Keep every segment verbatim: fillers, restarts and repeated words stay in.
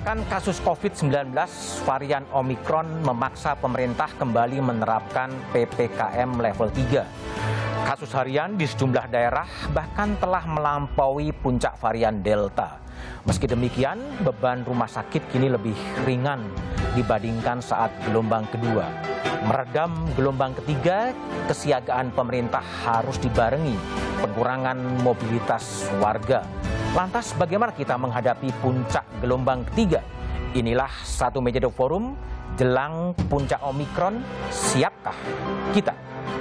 Lonjakan kasus covid sembilan belas varian Omikron memaksa pemerintah kembali menerapkan P P K M level tiga. Kasus harian di sejumlah daerah bahkan telah melampaui puncak varian Delta. Meski demikian, beban rumah sakit kini lebih ringan dibandingkan saat gelombang kedua. Meredam gelombang ketiga, kesiagaan pemerintah harus dibarengi pengurangan mobilitas warga. Lantas bagaimana kita menghadapi puncak gelombang ketiga? Inilah Satu Meja The Forum, jelang puncak Omikron, siapkah kita?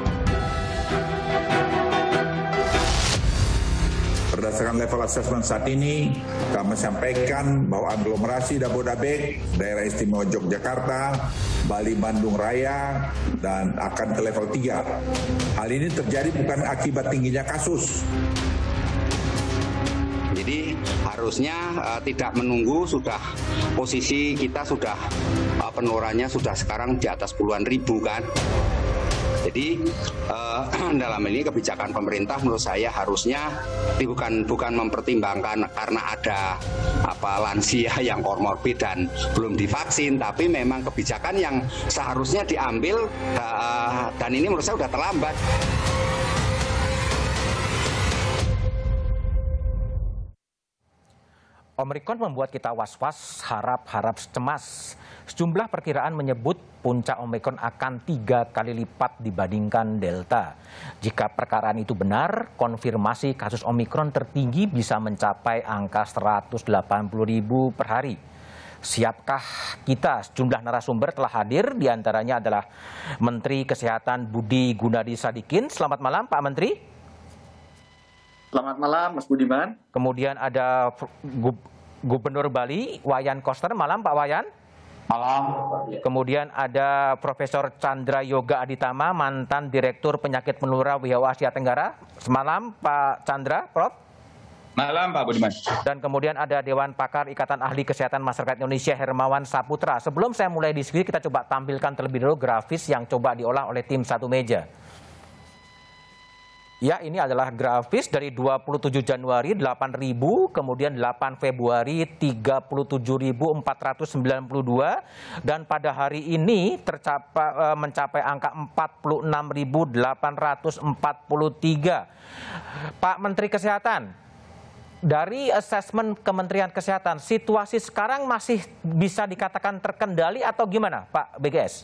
Berdasarkan level assessment saat ini, kami sampaikan bahwa aglomerasi Jabodetabek, daerah istimewa Yogyakarta, Bali, Bandung Raya, dan akan ke level tiga. Hal ini terjadi bukan akibat tingginya kasus. Jadi harusnya uh, tidak menunggu, sudah posisi kita sudah uh, penularannya sudah sekarang di atas puluhan ribu kan. Jadi uh, dalam ini kebijakan pemerintah menurut saya harusnya bukan bukan mempertimbangkan karena ada apa lansia yang komorbid dan belum divaksin, tapi memang kebijakan yang seharusnya diambil uh, dan ini menurut saya sudah terlambat. Omikron membuat kita was-was, harap-harap cemas. Sejumlah perkiraan menyebut puncak Omikron akan tiga kali lipat dibandingkan Delta. Jika perkiraan itu benar, konfirmasi kasus Omikron tertinggi bisa mencapai angka seratus delapan puluh ribu per hari. Siapkah kita? Sejumlah narasumber telah hadir, diantaranya adalah Menteri Kesehatan Budi Gunadi Sadikin. Selamat malam Pak Menteri. Selamat malam, Mas Budiman. Kemudian ada Gubernur Bali, Wayan Koster. Malam, Pak Wayan. Malam. Kemudian ada Profesor Chandra Yoga Aditama, mantan Direktur Penyakit Menular W H O Asia Tenggara. Semalam, Pak Chandra, Prof. Malam, Pak Budiman. Dan kemudian ada Dewan Pakar Ikatan Ahli Kesehatan Masyarakat Indonesia, Hermawan Saputra. Sebelum saya mulai diskusi, kita coba tampilkan terlebih dahulu grafis yang coba diolah oleh tim Satu Meja. Ya, ini adalah grafis dari dua puluh tujuh Januari delapan ribu, kemudian delapan Februari tiga puluh tujuh ribu empat ratus sembilan puluh dua, dan pada hari ini tercapai mencapai angka empat puluh enam ribu delapan ratus empat puluh tiga. Pak Menteri Kesehatan, dari asesmen Kementerian Kesehatan, situasi sekarang masih bisa dikatakan terkendali atau gimana, Pak B G S?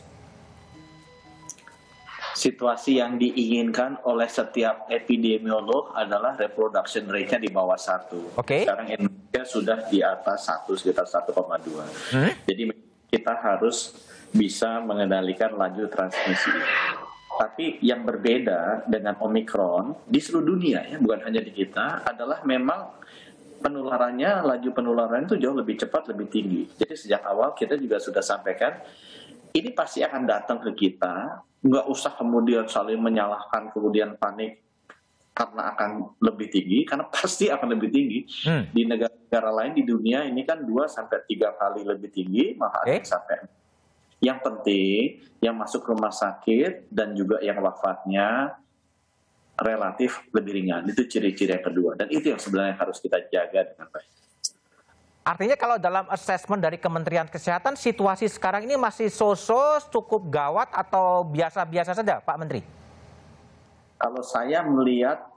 Situasi yang diinginkan oleh setiap epidemiolog adalah reproduction rate-nya di bawah satu. Oke. Sekarang Indonesia sudah di atas satu, sekitar satu koma dua. Hmm? Jadi kita harus bisa mengendalikan laju transmisi. Tapi yang berbeda dengan Omikron di seluruh dunia, ya, bukan hanya di kita, adalah memang penularannya, laju penularan itu jauh lebih cepat, lebih tinggi. Jadi sejak awal kita juga sudah sampaikan, ini pasti akan datang ke kita, nggak usah kemudian saling menyalahkan, kemudian panik karena akan lebih tinggi, karena pasti akan lebih tinggi. Hmm. Di negara-negara lain di dunia ini kan dua sampai tiga kali lebih tinggi, maka okay. ada sampai. Yang penting, yang masuk rumah sakit dan juga yang wafatnya relatif lebih ringan. Itu ciri-ciri yang kedua. Dan itu yang sebenarnya harus kita jaga dengan baik. Artinya kalau dalam asesmen dari Kementerian Kesehatan, situasi sekarang ini masih so-so, cukup gawat atau biasa-biasa saja, Pak Menteri? Kalau saya melihat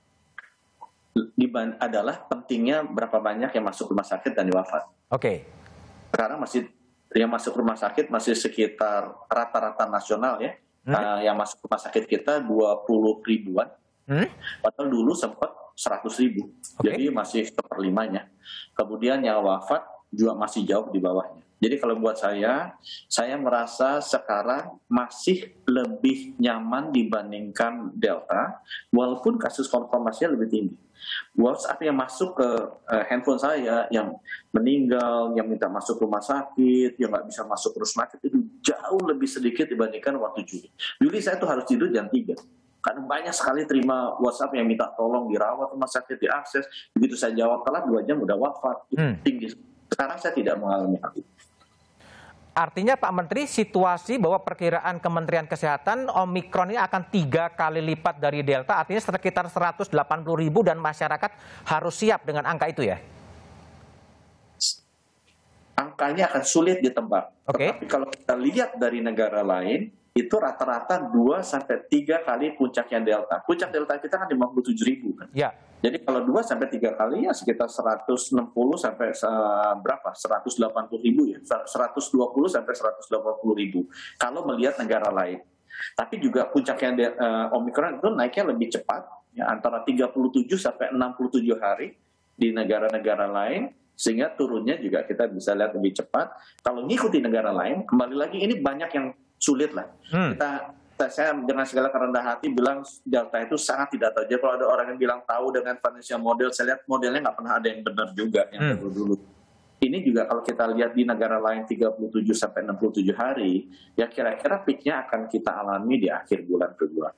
adalah pentingnya berapa banyak yang masuk rumah sakit dan wafat. Oke. Okay. Sekarang masih yang masuk rumah sakit masih sekitar rata-rata nasional ya. Hmm? Uh, yang masuk rumah sakit kita dua puluh ribuan. Hmm? Padahal dulu sempat seratus ribu. Okay. Jadi masih seperlimanya. Kemudian yang wafat juga masih jauh di bawahnya. Jadi kalau buat saya, saya merasa sekarang masih lebih nyaman dibandingkan Delta, walaupun kasus konfirmasinya lebih tinggi. WhatsApp yang masuk ke uh, handphone saya, yang meninggal, yang minta masuk rumah sakit, yang nggak bisa masuk rumah sakit, itu jauh lebih sedikit dibandingkan waktu Juli. Juli saya tuh harus tidur jam tiga. Karena banyak sekali terima WhatsApp yang minta tolong dirawat rumah sakit, diakses. Begitu saya jawab telat, dua jam udah wafat. Itu hmm. tinggi. Sekarang saya tidak mengalami hal itu. Artinya Pak Menteri, situasi bahwa perkiraan Kementerian Kesehatan Omikron ini akan tiga kali lipat dari Delta, artinya sekitar seratus delapan puluh ribu dan masyarakat harus siap dengan angka itu ya? angkanya akan sulit ditebak. Okay. Tapi kalau kita lihat dari negara lain, itu rata-rata dua sampai tiga kali puncaknya Delta. Puncak Delta kita kan lima puluh tujuh ribu kan. Ya. Jadi kalau dua sampai tiga kali ya sekitar seratus enam puluh sampai uh, berapa? seratus delapan puluh ribu ya. seratus dua puluh sampai seratus delapan puluh ribu. Kalau melihat negara lain. Tapi juga puncaknya uh, Omicron itu naiknya lebih cepat, ya, antara tiga puluh tujuh sampai enam puluh tujuh hari di negara-negara lain, sehingga turunnya juga kita bisa lihat lebih cepat. Kalau ngikuti negara lain, kembali lagi ini banyak yang sulit lah. Hmm. Kita, kita saya dengan segala kerendahan hati bilang Delta itu sangat tidak tahu. Jadi kalau ada orang yang bilang tahu dengan financial model, saya lihat modelnya nggak pernah ada yang benar juga yang hmm. dulu-dulu. Ini juga kalau kita lihat di negara lain tiga puluh tujuh sampai enam puluh tujuh hari, ya kira-kira peaknya akan kita alami di akhir bulan Februari.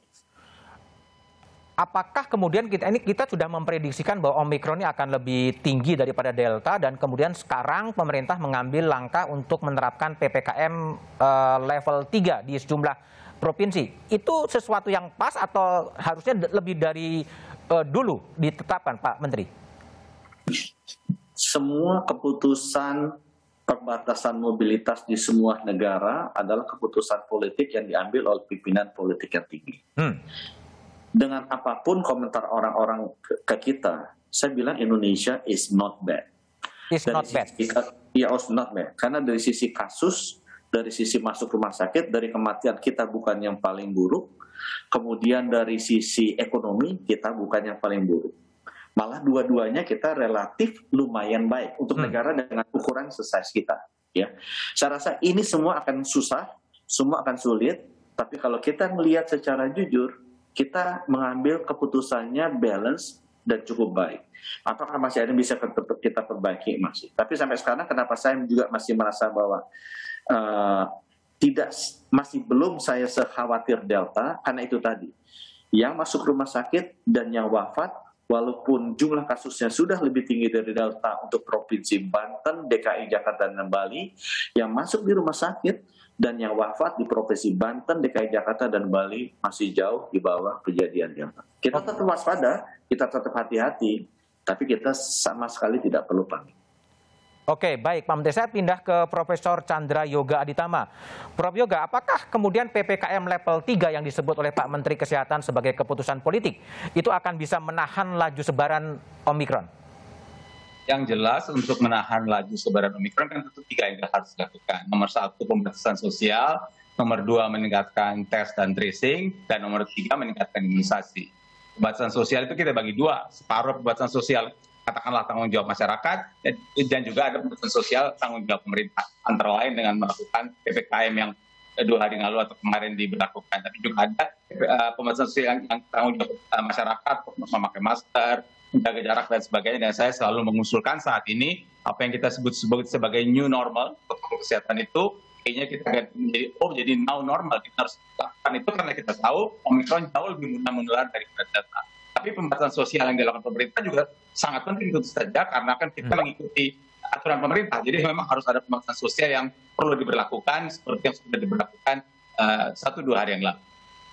Apakah kemudian kita ini kita sudah memprediksikan bahwa Omikron ini akan lebih tinggi daripada Delta, dan kemudian sekarang pemerintah mengambil langkah untuk menerapkan P P K M uh, level tiga di sejumlah provinsi. Itu sesuatu yang pas atau harusnya lebih dari uh, dulu ditetapkan, Pak Menteri? Semua keputusan perbatasan mobilitas di semua negara adalah keputusan politik yang diambil oleh pimpinan politik yang tinggi. Hmm. Dengan apapun komentar orang-orang ke, ke kita, saya bilang Indonesia is not bad. Is not bad. Iya, is not bad. Karena dari sisi kasus, dari sisi masuk rumah sakit, dari kematian kita bukan yang paling buruk. Kemudian dari sisi ekonomi kita bukan yang paling buruk. Malah dua-duanya kita relatif lumayan baik untuk hmm. negara dengan ukuran size kita. Ya, saya rasa ini semua akan susah, semua akan sulit. Tapi kalau kita melihat secara jujur, kita mengambil keputusannya balance dan cukup baik. Apakah masih ada yang bisa kita perbaiki? Masih. Tapi sampai sekarang kenapa saya juga masih merasa bahwa uh, tidak masih belum saya sekhawatir Delta, karena itu tadi. Yang masuk rumah sakit dan yang wafat, walaupun jumlah kasusnya sudah lebih tinggi dari Delta untuk Provinsi Banten, D K I Jakarta, dan Bali, yang masuk di rumah sakit dan yang wafat di Provinsi Banten, D K I Jakarta, dan Bali masih jauh di bawah kejadian Delta. Kita tetap waspada, kita tetap hati-hati, tapi kita sama sekali tidak perlu panik. Oke, baik Pak Menteri, saya pindah ke Profesor Chandra Yoga Aditama. Prof Yoga, apakah kemudian P P K M level tiga yang disebut oleh Pak Menteri Kesehatan sebagai keputusan politik itu akan bisa menahan laju sebaran Omikron? Yang jelas untuk menahan laju sebaran Omikron kan tentu tiga yang harus dilakukan. Nomor satu, pembatasan sosial. Nomor dua, meningkatkan tes dan tracing. Dan nomor tiga, meningkatkan imunisasi. Pembatasan sosial itu kita bagi dua. Separuh pembatasan sosial katakanlah tanggung jawab masyarakat, dan juga ada pembatasan sosial tanggung jawab pemerintah. Antara lain dengan melakukan P P K M yang dua hari yang lalu atau kemarin diberlakukan. Tapi juga ada uh, pembatasan sosial yang, yang tanggung jawab uh, masyarakat, memakai masker, menjaga jarak dan sebagainya. Dan saya selalu mengusulkan saat ini apa yang kita sebut sebagai new normal protokol kesehatan itu kayaknya kita akan menjadi oh jadi now normal. Kita harus lakukan itu karena kita tahu Omikron jauh lebih mudah menular daripada Delta. Tapi pembatasan sosial yang dilakukan pemerintah juga sangat penting tentu saja karena kan kita mengikuti aturan pemerintah. Jadi memang harus ada pembatasan sosial yang perlu diberlakukan seperti yang sudah diberlakukan uh, satu dua hari yang lalu.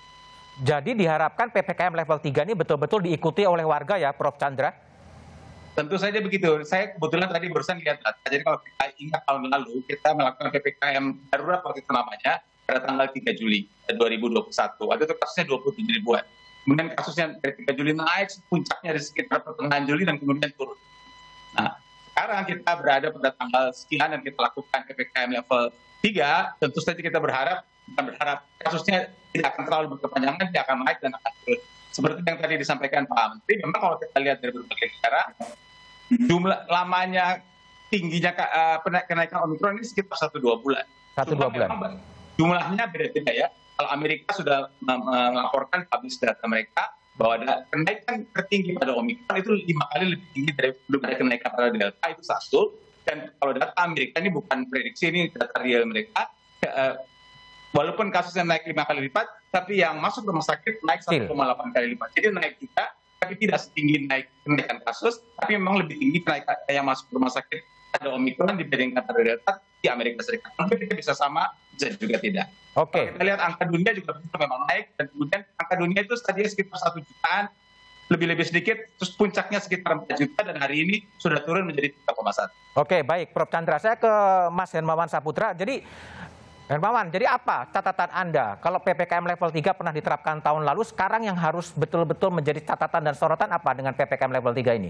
Jadi diharapkan P P K M level tiga ini betul-betul diikuti oleh warga ya, Prof Chandra? Tentu saja begitu. Saya kebetulan tadi barusan lihat data. Jadi kalau kita ingat tahun lalu, kita melakukan P P K M darurat waktu itu namanya pada tanggal tiga Juli dua ribu dua puluh satu. Waktu itu kasusnya dua puluh tujuh ribuan. Kemudian kasusnya dari tiga Juli naik, puncaknya di sekitar pertengahan Juli dan kemudian turun. Nah, sekarang kita berada pada tanggal sekian dan kita lakukan P P K M level tiga, tentu saja kita berharap kita berharap kasusnya tidak akan terlalu berkepanjangan, tidak akan naik dan akan turun. Seperti yang tadi disampaikan Pak Menteri, memang kalau kita lihat dari berbagai negara, jumlah lamanya tingginya uh, kenaikan Omikron ini sekitar satu dua bulan. Satu dua bulan. Jumlahnya beda-beda ya. Kalau Amerika sudah melaporkan publish data mereka bahwa ada kenaikan tertinggi pada Omikron itu lima kali lebih tinggi daripada kenaikan pada Delta, itu satu. Dan kalau data Amerika ini bukan prediksi, ini data real mereka. Uh, walaupun kasusnya naik lima kali lipat, tapi yang masuk rumah sakit naik satu koma delapan kali lipat. Jadi naik juga, tapi tidak setinggi naik kenaikan kasus, tapi memang lebih tinggi kenaikan yang masuk rumah sakit ada Omikron dibandingkan pada Delta di Amerika Serikat. Mungkin kita bisa sama, bisa juga tidak. Oke. Kita lihat angka dunia juga memang naik, dan kemudian angka dunia itu tadinya sekitar satu jutaan, lebih-lebih sedikit, terus puncaknya sekitar empat juta dan hari ini sudah turun menjadi tiga koma satu. Oke, baik Prof Chandra, saya ke Mas Hermawan Saputra. Jadi Hermawan, jadi apa catatan Anda kalau P P K M level tiga pernah diterapkan tahun lalu, sekarang yang harus betul-betul menjadi catatan dan sorotan apa dengan P P K M level tiga ini?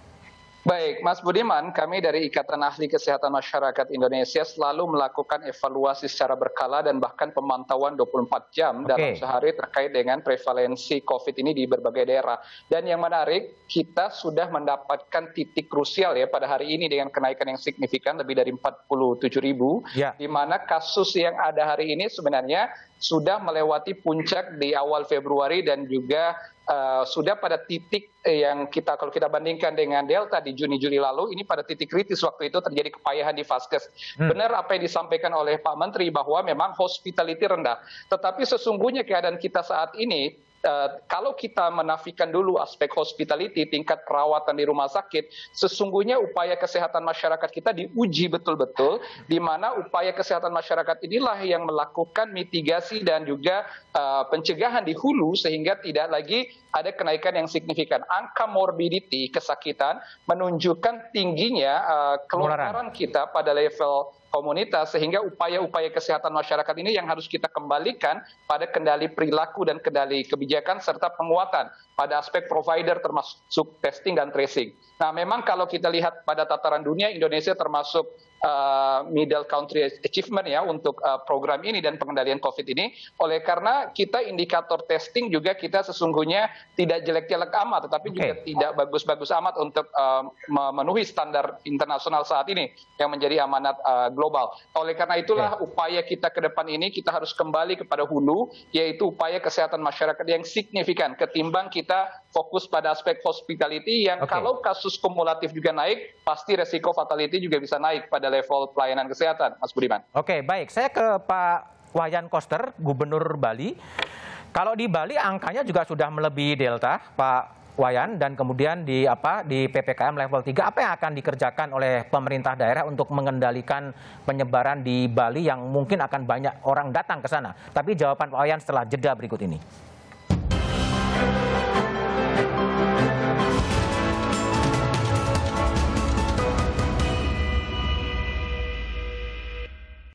Baik, Mas Budiman, kami dari Ikatan Ahli Kesehatan Masyarakat Indonesia selalu melakukan evaluasi secara berkala dan bahkan pemantauan dua puluh empat jam okay. dalam sehari terkait dengan prevalensi COVID ini di berbagai daerah. Dan yang menarik, kita sudah mendapatkan titik krusial ya pada hari ini dengan kenaikan yang signifikan lebih dari empat puluh tujuh ribu, yeah. di mana kasus yang ada hari ini sebenarnya sudah melewati puncak di awal Februari dan juga Uh, sudah pada titik yang kita kalau kita bandingkan dengan Delta di Juni-Juli lalu, ini pada titik kritis waktu itu terjadi kepayahan di Vaskes. Hmm. Benar apa yang disampaikan oleh Pak Menteri bahwa memang hospitality rendah. Tetapi sesungguhnya keadaan kita saat ini, Uh, kalau kita menafikan dulu aspek hospitality, tingkat perawatan di rumah sakit, sesungguhnya upaya kesehatan masyarakat kita diuji betul-betul, di mana upaya kesehatan masyarakat inilah yang melakukan mitigasi dan juga uh, pencegahan di hulu sehingga tidak lagi ada kenaikan yang signifikan. Angka morbidity, kesakitan, menunjukkan tingginya uh, kelonggaran kita pada level komunitas, sehingga upaya-upaya kesehatan masyarakat ini yang harus kita kembalikan pada kendali perilaku dan kendali kebijakan serta penguatan pada aspek provider termasuk testing dan tracing. Nah, memang kalau kita lihat pada tataran dunia, Indonesia termasuk uh, middle country achievement ya untuk uh, program ini dan pengendalian COVID ini. Oleh karena kita indikator testing juga kita sesungguhnya tidak jelek-jelek amat, tetapi okay. juga tidak bagus-bagus amat untuk uh, memenuhi standar internasional saat ini yang menjadi amanat uh, global. Oleh karena itulah okay. upaya kita ke depan ini kita harus kembali kepada hulu, yaitu upaya kesehatan masyarakat yang signifikan ketimbang kita fokus pada aspek hospitality yang okay. kalau kasus kumulatif juga naik, pasti resiko fatality juga bisa naik pada level pelayanan kesehatan, Mas Budiman. Oke, baik. Saya ke Pak Wayan Koster, Gubernur Bali. Kalau di Bali angkanya juga sudah melebihi Delta, Pak Wayan, dan kemudian di apa di P P K M level tiga, apa yang akan dikerjakan oleh pemerintah daerah untuk mengendalikan penyebaran di Bali yang mungkin akan banyak orang datang ke sana? Tapi jawaban Pak Wayan setelah jeda berikut ini.